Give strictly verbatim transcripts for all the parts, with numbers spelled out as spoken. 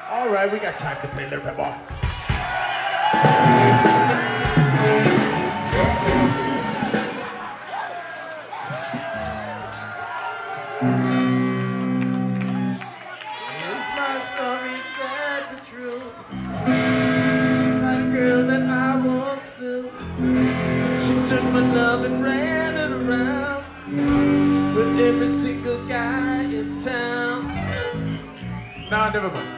All right, we got time to play a little bit more. It's my story, sad but true. That girl that I once knew, she took my love and ran it around with every single guy in town. Nah, never mind.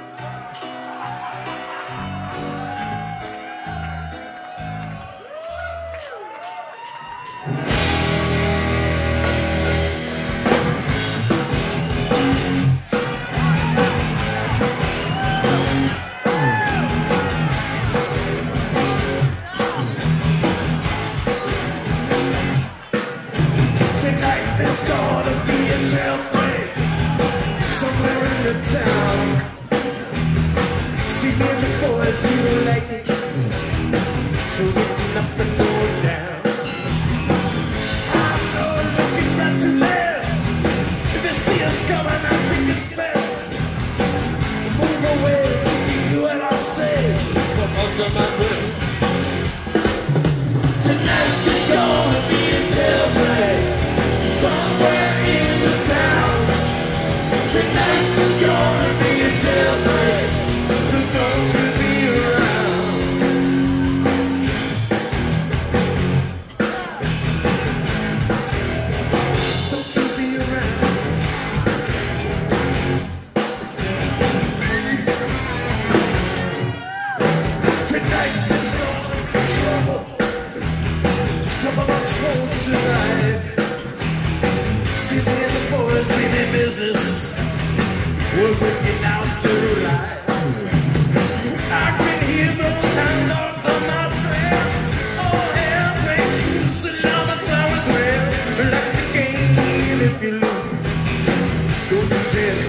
Tonight there's gonna be a jailbreak somewhere in the town. See me and the boys, we don't like it, so we can up and go down. I know looking right to left, if they see us coming, I think it's best move away to you and I'll say from under my breath. Tonight there's gonna be a jailbreak somewhere in this town. Tonight there's gonna be a jailbreak, so don't you be around. Don't you be around. Tonight there's gonna be trouble. Some of us won't survive. See me and the boys leaving business, we're working out to life. I can hear those hound dogs on my trail. All hell breaks loose and now my tower twelve. Like the game, if you lose, go to jail.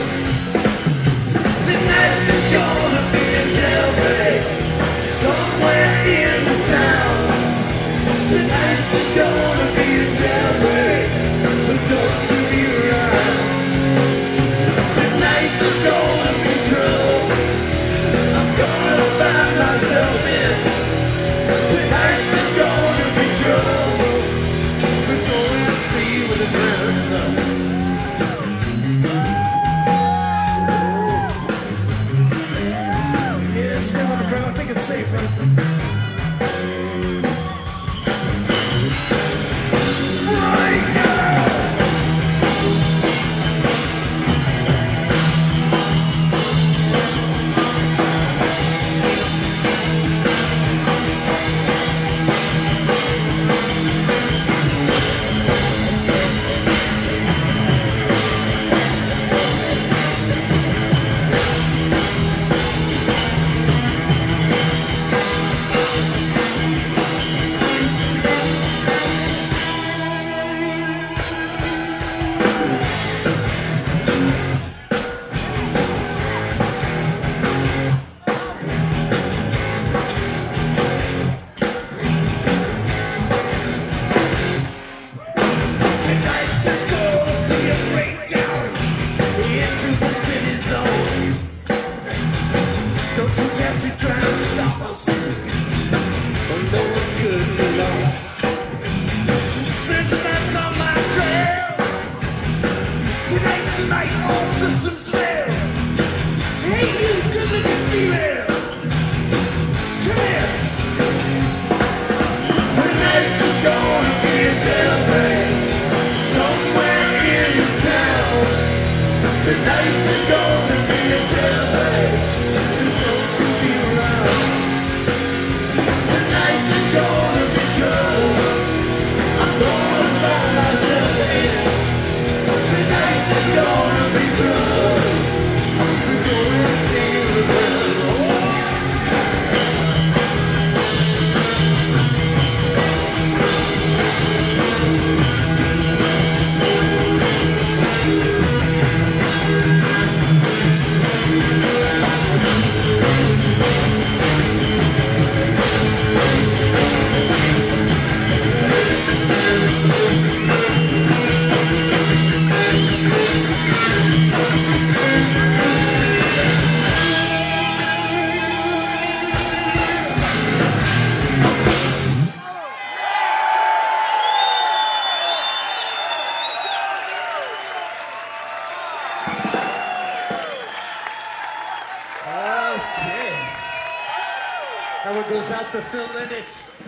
Tonight there's gonna be a jailbreak somewhere in the town. Tonight there's gonna be a jailbreak, so don't you be around. Tonight there's gonna be trouble, I'm gonna find myself in. Tonight there's gonna be trouble, so go and sleep with a friend. Yeah, stay with a friend, I think it's safer. That one goes out to Phil Linnett.